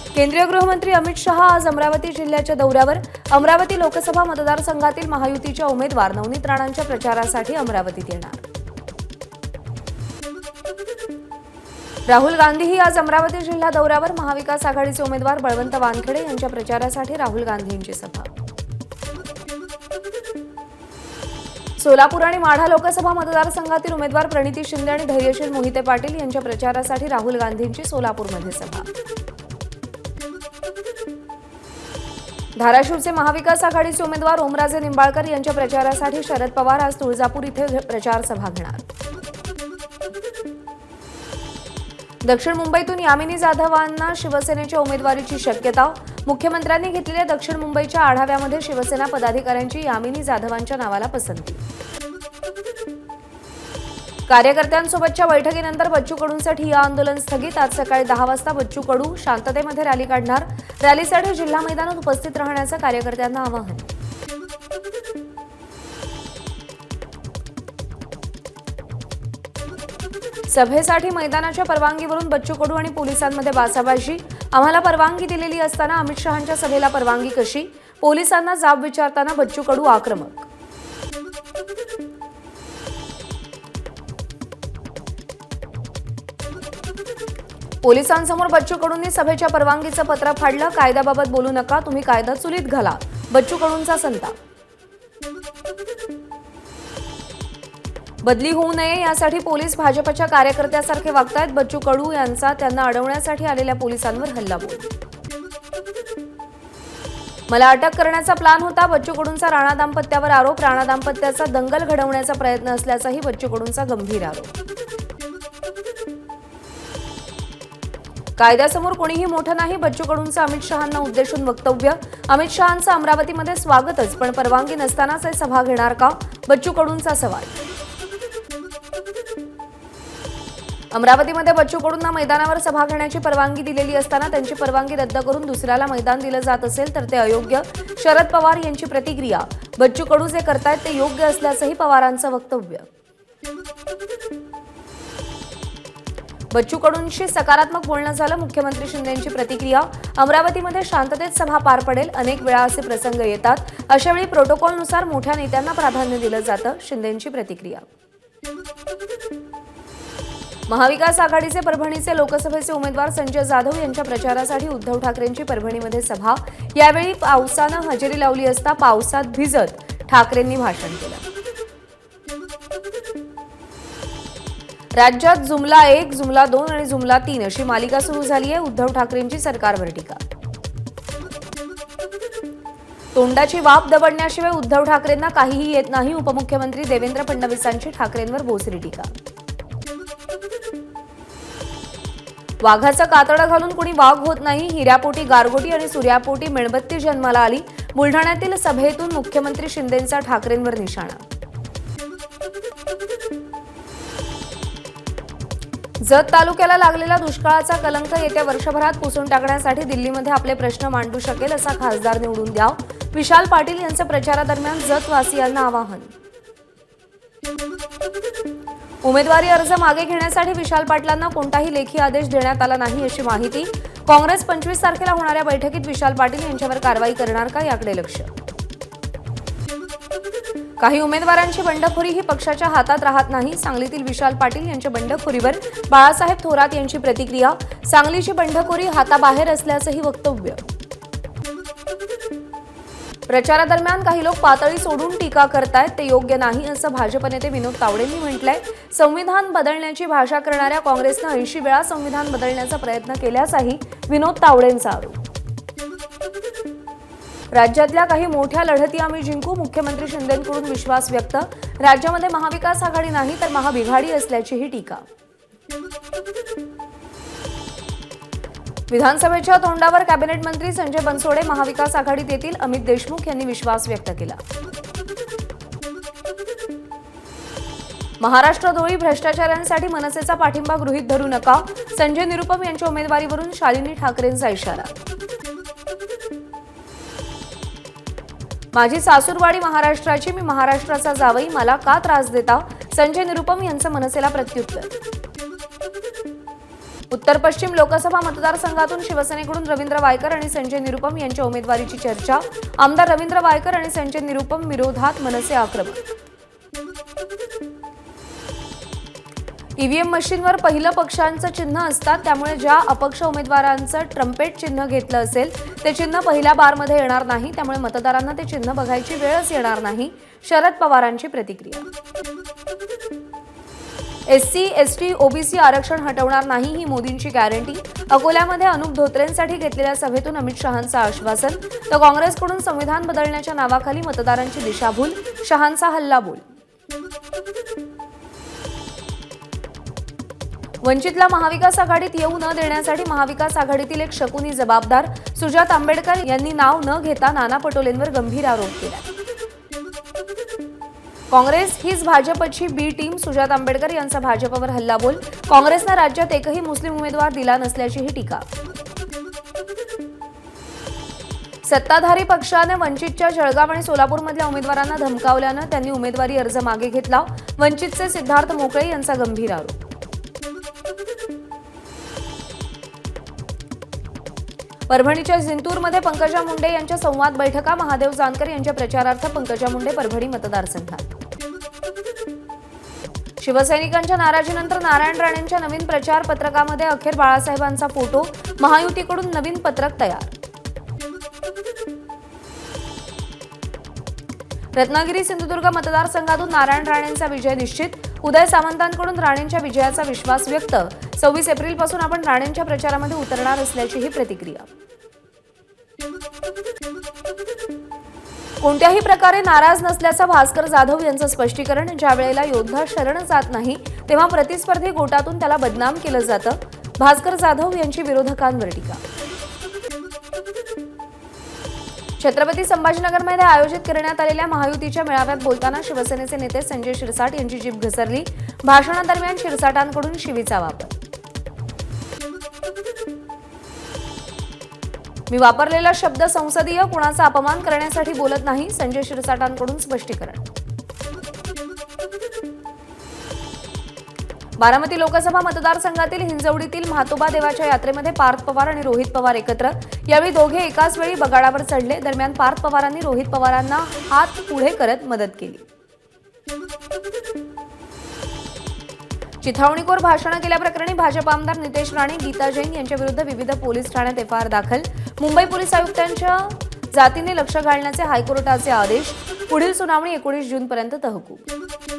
केंद्रीय गृहमंत्री अमित शहा आज अमरावती जिल्ह्याच्या दौऱ्यावर। अमरावती लोकसभा मतदारसंघातील महायुतीच्या उमेदवार नवनीत राणांच्या प्रचारासाठी अमरावतीत येणार। राहुल गांधीही आज अमरावती जिल्हा दौऱ्यावर। महाविकास आघाडीचे उमेदवार बळवंत वानखेडे यांच्या प्रचारासाठी राहुल गांधींची सभा। सोलापूर आणि माढा लोकसभा मतदारसंघातील उमेदवार प्रणिती शिंदे आणि धैर्यशील मोहिते पाटील यांच्या प्रचारासाठी राहुल गांधींची सोलापूरमध्ये सभा। धाराशिवचे महाविकास आघाडीचे उमेदवार ओमराजे निंबाळकर यांच्या प्रचारासाठी शरद पवार आज तुळजापूर इथे प्रचार सभा घेणार। दक्षिण मुंबईतून यामिनी जाधवांना शिवसेनेच्या उमेदवारीची शक्यता। मुख्यमंत्र्यांनी घेतलेल्या दक्षिण मुंबईच्या आढाव्यामध्ये शिवसेना पदाधिकाऱ्यांची यामिनी जाधवांच्या नावाला पसंती। कार्यकर्त्यांसोबतच्या बैठकीनंतर बच्चू कडूंसाठी या आंदोलन स्थगित। आज सकाळी 10 वाजता बच्चू कडू शांततेमध्ये रॅली काढणार। रॅलीसाठी जिल्हा मैदानात उपस्थित राहण्याचं कार्यकर्त्यांना आवाहन। सभेसाठी मैदानाच्या परवानगीवरून बच्चू कडू आणि पोलिसांमध्ये बाचाबाची। आम्हाला परवानगी दिलेली असताना अमित शहांच्या सभेला परवानगी कशी? पोलिसांना जाब विचारताना बच्चू कडू आक्रमक। पोलिसांसमोर बच्चू कडूंनी सभेच्या परवानगीचं पत्र फाडलं। कायद्याबाबत बोलू नका, तुम्ही कायदा चुलीत घाला, बच्चू कडूंचा संताप। बदली होऊ नये यासाठी पोलीस भाजपच्या कार्यकर्त्यासारखे वागतायत। बच्चू कडू यांचा त्यांना अडवण्यासाठी आलेल्या पोलिसांवर हल्लाबोल। मला अटक करण्याचा प्लॅन होता, बच्चू कडूंचा राणा दाम्पत्यावर आरोप। राणा दाम्पत्याचा दंगल घडवण्याचा प्रयत्न असल्याचाही बच्चू कडूंचा गंभीर आरोप। कायद्यासमोर कोणीही मोठं नाही, बच्चू कडूंचं अमित शहांना उद्देशून वक्तव्य। अमित शहांचं अमरावतीमध्ये स्वागतच, पण परवानगी नसतानाच हे सभा घेणार का? बच्चू कडूंचा सवाल। अमरावतीमध्ये बच्चू कडूंना मैदानावर सभा घेण्याची परवानगी दिलेली असताना त्यांची परवानगी रद्द करून दुसऱ्याला मैदान दिलं जात असेल तर ते अयोग्य। शरद पवार यांची प्रतिक्रिया। बच्चू कडू जे करतायत ते योग्य असल्याचंही पवारांचं वक्तव्य। बच्चू कडूंशी सकारात्मक बोलणं झालं। मुख्यमंत्री शिंदेंची प्रतिक्रिया। अमरावतीमध्ये शांततेत सभा पार पडेल, अनेक वेळा असे प्रसंग येतात, अशावेळी प्रोटोकॉलनुसार मोठ्या नेत्यांना प्राधान्य दिलं जातं। शिंदेंची प्रतिक्रिया। महाविकास आघाडीचे परभणीचे लोकसभेचे उमेदवार संजय जाधव यांच्या प्रचारासाठी उद्धव ठाकरेंची परभणीमध्ये सभा। यावेळी पावसानं हजेरी लावली असता पावसात भिजत ठाकरेंनी भाषण केलं। राज्यात जुमला 1, जुमला 2 आणि जुमला 3 अशी मालिका सुरू झाली आहे। उद्धव ठाकरेंची सरकारवर टीका। तोंडाची वाफ दबडण्याशिवाय उद्धव ठाकरेंना काहीही येत नाही। उपमुख्यमंत्री देवेंद्र फडणवीसांची ठाकरेंवर बोचरी टीका। वाघाचं कातडं घालून कुणी वाघ होत नाही। हिऱ्यापोटी गारगोटी आणि सूर्यापोटी मेणबत्ती जन्माला आली। बुलढाण्यातील सभेतून मुख्यमंत्री शिंदेंचा ठाकरेंवर निशाणा। जत तालुक्याला लागलेला दुष्काळाचा कलंक येत्या वर्षभरात पुसून टाकण्यासाठी दिल्लीमध्ये आपले प्रश्न मांडू शकेल असा खासदार निवडून द्या। विशाल पाटील यांचं प्रचारादरम्यान जतवासियांना आवाहन। उमेदवारी अर्ज मागे घेण्यासाठी विशाल पाटलांना कोणताही लेखी आदेश देण्यात आला नाही अशी माहिती। काँग्रेस 25 तारखेला होणाऱ्या बैठकीत विशाल पाटील यांच्यावर कारवाई करणार का याकडे लक्ष। काही उमेदवारांची बंडखोरी ही पक्षाच्या हातात राहत नाही। सांगलीतील विशाल पाटील यांच्या बंडखोरीवर बाळासाहेब थोरात यांची प्रतिक्रिया। सांगलीची बंडखोरी हाताबाहेर असल्याचंही वक्तव्य। प्रचारादरम्यान काही लोक पातळी सोडून टीका करतायत, ते योग्य नाही असं भाजप नेते विनोद तावडेंनी म्हटलंय। संविधान बदलण्याची भाषा करणाऱ्या काँग्रेसनं 80 वेळा संविधान बदलण्याचा प्रयत्न केल्याचाही विनोद तावडेंचा आरोप। राज्यातल्या काही मोठ्या लढती आम्ही जिंकू, मुख्यमंत्री शिंदेंकडून विश्वास व्यक्त। राज्यामध्ये महाविकास आघाडी नाही तर महाबिघाडी असल्याचीही टीका। विधानसभेच्या तोंडावर कॅबिनेट मंत्री संजय बनसोडे महाविकास आघाडीत येतील। अमित देशमुख यांनी विश्वास व्यक्त केला। महाराष्ट्रद्रोही भ्रष्टाचारांसाठी मनसेचा पाठिंबा गृहीत धरू नका। संजय निरुपम यांच्या उमेदवारीवरून शालिनी ठाकरेंचा इशारा। माझी सासूरवाडी महाराष्ट्राची, मी महाराष्ट्राचा जावई, मला का त्रास देता? संजय निरुपम यांचं मनसेला प्रत्युत्तर। उत्तर पश्चिम लोकसभा मतदारसंघातून शिवसेनेकडून रवींद्र वायकर आणि संजय निरुपम यांच्या उमेदवारीची चर्चा। आमदार रवींद्र वायकर आणि संजय निरुपम विरोधात मनसे आक्रमक। ईव्हीएम मशीनवर पहिलं पक्षांचं चिन्ह असतात, त्यामुळे ज्या अपक्ष उमेदवारांचं ट्रम्पेट चिन्ह घेतलं असेल ते चिन्ह पहिल्या बारमध्ये येणार नाही, त्यामुळे मतदारांना ते चिन्ह बघायची वेळच येणार नाही। शरद पवारांची प्रतिक्रिया। एससी, एसटी, ओबीसी आरक्षण हटवणार नाही ही मोदींची गॅरंटी। अकोल्यामध्ये अनुप धोत्रेंसाठी घेतलेल्या सभेतून अमित शहांचं आश्वासन। तर काँग्रेसकडून संविधान बदलण्याच्या नावाखाली मतदारांची दिशाभूल, शहांचा हल्लाबोल। वंचितला महाविकास आघाडीत येऊ न देण्यासाठी महाविकास आघाडीतील एक शकुनी जबाबदार। सुजात आंबेडकर यांनी नाव न घेता नाना पटोलेंवर गंभीर आरोप केला। काँग्रेस हीच भाजपची बी टीम, सुजात आंबेडकर यांचा भाजपवर हल्लाबोल। काँग्रेसनं राज्यात एकही मुस्लिम उमेदवार दिला नसल्याचीही टीका। सत्ताधारी पक्षाने वंचितच्या जळगाव आणि सोलापूरमधल्या उमेदवारांना धमकावल्यानं त्यांनी उमेदवारी अर्ज मागे घेतला। वंचितचे सिद्धार्थ मोकळे यांचा गंभीर आरोप। परभणीच्या जिंतूरमध्ये पंकजा मुंडे यांच्या संवाद बैठका। महादेव जानकर यांच्या प्रचारार्थ पंकजा मुंडे परभणी मतदारसंघात। शिवसैनिकांच्या नाराजीनंतर नारायण राणेंच्या नवीन प्रचार पत्रकामध्ये अखेर बाळासाहेबांचा फोटो। महायुतीकडून नवीन पत्रक तयार। रत्नागिरी सिंधुदुर्ग मतदारसंघातून नारायण राणेंचा विजय निश्चित। उदय सामंतांकडून राणेंच्या विजयाचा विश्वास व्यक्त। 26 एप्रिलपासून आपण राणेंच्या प्रचारामध्ये उतरणार असल्याचीही प्रतिक्रिया। कोणत्याही प्रकारे नाराज नसल्याचं भास्कर जाधव यांचं स्पष्टीकरण। ज्या वेळेला योद्धा शरण जात नाही तेव्हा प्रतिस्पर्धी गोटातून त्याला बदनाम केलं जातं। भास्कर जाधव यांची विरोधकांवर टीका। छत्रपती संभाजीनगरमध्ये आयोजित करण्यात आलेल्या महायुतीच्या मेळाव्यात बोलताना शिवसेनेचे नेते संजय शिरसाट यांची जीभ घसरली। भाषणादरम्यान शिरसाटांकडून शिवीचा वापर। मी वापरलेला शब्द संसदीय, कुणाचा अपमान करण्यासाठी बोलत नाही, संजय शिरसाटांकडून स्पष्टीकरण। बारामती लोकसभा मतदारसंघातील हिंजवडीतील म्हातोबा देवाच्या यात्रेमध्ये पार्थ पवार आणि रोहित पवार एकत्र। यावेळी दोघे एकाच वेळी बगाडावर चढले। दरम्यान पार्थ पवारांनी रोहित पवारांना हात पुढे करत मदत केली। चिथावणीखोर भाषण केल्याप्रकरणी भाजप आमदार नितेश राणे, गीता जैन यांच्या विरुद्ध विविध पोलीस ठाण्यात एफआयआर दाखल। मुंबई पोलीस आयुक्तांच्या जातीने लक्ष घालण्याचे हायकोर्टाचे आदेश। पुढील सुनावणी 19 जूनपर्यंत तहकूब।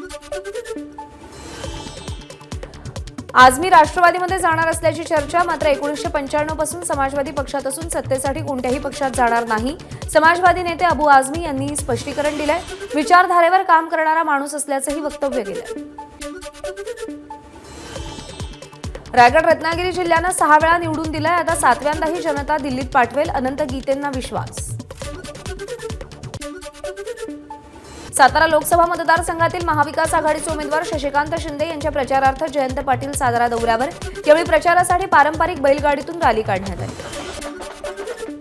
आज मी राष्ट्रवादीमध्ये जाणार असल्याची चर्चा। मात्र 1995 पासून समाजवादी पक्षात असून सत्तेसाठी कोणत्याही पक्षात जाणार नाही, समाजवादी नेते अबू आझमी यांनी स्पष्टीकरण दिलंय। विचारधारेवर काम करणारा माणूस असल्याचंही वक्तव्य केलंय। रायगड रत्नागिरी जिल्ह्यानं 6 वेळा निवडून दिलाय। आता 7व्यांदाही जनता दिल्लीत पाठवेल, अनंत गीतेंना विश्वास। सातारा लोकसभा मतदारसंघातील महाविकास आघाडीचे उमेदवार शशिकांत शिंदे यांच्या प्रचारार्थ जयंत पाटील सातारा दौऱ्यावर। यावेळी प्रचारासाठी पारंपरिक बैलगाडीतून रॅली काढण्यात आली।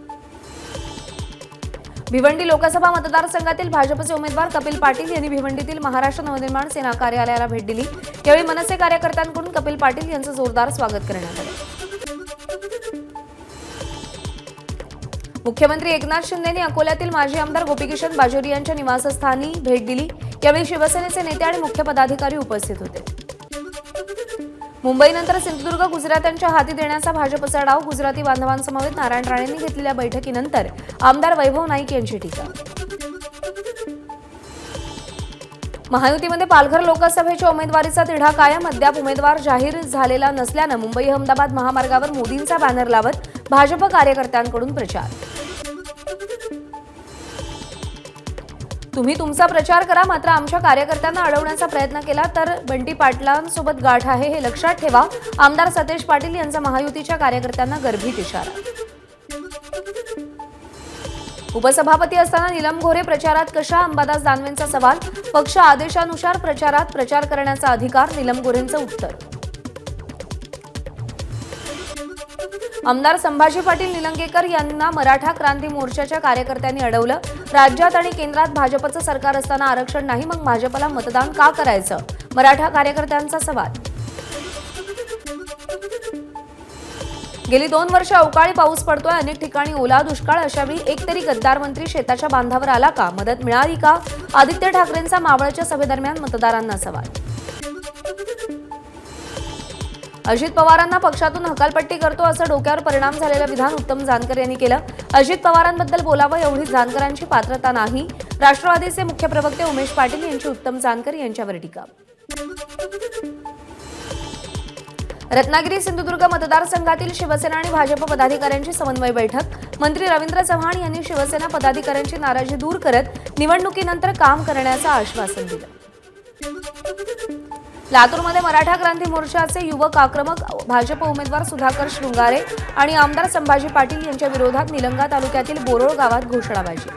भिवंडी लोकसभा मतदारसंघातील भाजपचे उमेदवार कपिल पाटील यांनी भिवंडीतील महाराष्ट्र नवनिर्माण सेना कार्यालयाला भेट दिली। यावेळी मनसे कार्यकर्त्यांकडून कपिल पाटील यांचं जोरदार स्वागत करण्यात आलं। मुख्यमंत्री एकनाथ शिंदेंनी अकोल्यातील माजी आमदार गोपीकिशन बाजोरी यांच्या निवासस्थानी भेट दिली। यावेळी शिवसेनेचे नेते आणि मुख्य पदाधिकारी उपस्थित होते। मुंबईनंतर सिंधुदुर्ग गुजरात्यांच्या हाती देण्याचा भाजपचा डाव। गुजराती बांधवांसमवेत नारायण राणेंनी घेतलेल्या बैठकीनंतर आमदार वैभव नाईक यांची टीका। महायुतीमध्ये पालघर लोकसभेच्या उमेदवारीचा तिढा कायम। अद्याप उमेदवार जाहीर झालेला नसल्यानं मुंबई अहमदाबाद महामार्गावर मोदींचा बॅनर लावत भाजप कार्यकर्त्यांकडून प्रचार। तुम्ही तुमचा प्रचार करा, मात्र आमच्या कार्यकर्त्यांना अडवण्याचा प्रयत्न केला तर बंटी पाटलांसोबत गाठ आहे हे लक्षात ठेवा। आमदार सतेज पाटील यांचा महायुतीच्या कार्यकर्त्यांना गर्भित इशारा। उपसभापती असताना नीलम गोऱ्हे प्रचारात कशा? अंबादास दानवेंचा सवाल। पक्ष आदेशानुसार प्रचारात प्रचार करण्याचा अधिकार, नीलम गोऱ्हेंचं उत्तर। आमदार संभाजी पाटील निलंगेकर यांना मराठा क्रांती मोर्चाच्या कार्यकर्त्यांनी अडवलं। राज्यात आणि केंद्रात भाजपचं सरकार असताना आरक्षण नाही, मग भाजपला मतदान का करायचं? मराठा कार्यकर्त्यांचा सवाल। गेली 2 वर्ष अवकाळी पाऊस पडतोय, अनेक ठिकाणी ओला दुष्काळ. अशावेळी एकतरी गद्दार मंत्री शेताच्या बांधावर आला का? मदत मिळाली का? आदित्य ठाकरेंचा मावळच्या सभेदरम्यान मतदारांना सवाल. अजित पवारांना पक्षातून हकालपट्टी करतो असं डोक्यावर परिणाम झालेलं विधान उत्तम जानकर यांनी केलं. अजित पवारांबद्दल बोलावं एवढी जानकरांची पात्रता नाही. राष्ट्रवादीचे मुख्य प्रवक्ते उमेश पाटील यांची उत्तम जानकर यांच्यावर टीका. रत्नागिरी सिंधुदुर्ग मतदारसंघातील शिवसेना आणि भाजप पदाधिकाऱ्यांची समन्वय बैठक. मंत्री रवींद्र चव्हाण यांनी शिवसेना पदाधिकाऱ्यांची नाराजी दूर करत निवडणुकीनंतर काम करण्याचं आश्वासन दिलं. लातूरमध्ये मराठा क्रांती मोर्चाचे युवक आक्रमक. भाजप उमेदवार सुधाकर शृंगारे आणि आमदार संभाजी पाटील यांच्या विरोधात निलंगा तालुक्यातील बोरोळ गावात घोषणाबाजी.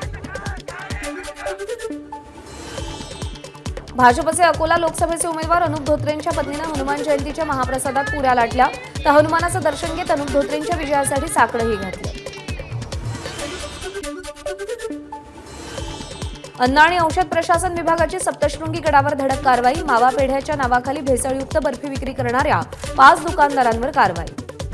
भाजपचे अकोला लोकसभेचे उमेदवार अनुप धोत्रेंच्या पत्नीनं हनुमान जयंतीच्या महाप्रसादात पुऱ्या लाटल्या. तर हनुमानाचं दर्शन घेत अनुप धोत्रेंच्या विजयासाठी साकडंही घातलं. अन्न आणि औषध प्रशासन विभागाची सप्तशृंगी गडावर धडक कारवाई. मावा पेढ्याच्या नावाखाली भेसळयुक्त बर्फी विक्री करणाऱ्या 5 दुकानदारांवर कारवाई.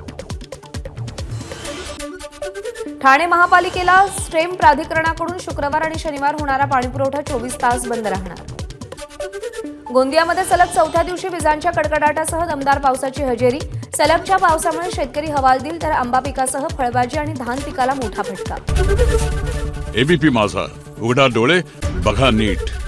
ठाणे महापालिकेला स्टेम प्राधिकरणाकडून शुक्रवार आणि शनिवार होणारा पाणीपुरवठा 24 तास बंद राहणार. गोंदियामध्ये सलग 4थ्या दिवशी विजांच्या कडकडाटासह दमदार पावसाची हजेरी. सलगच्या पावसामुळे शेतकरी हवालदिल, तर आंबा पिकासह फळभाजी आणि धान पिकाला मोठा फटका. एबीपी माझा, उघडा डोळे बघा नीट.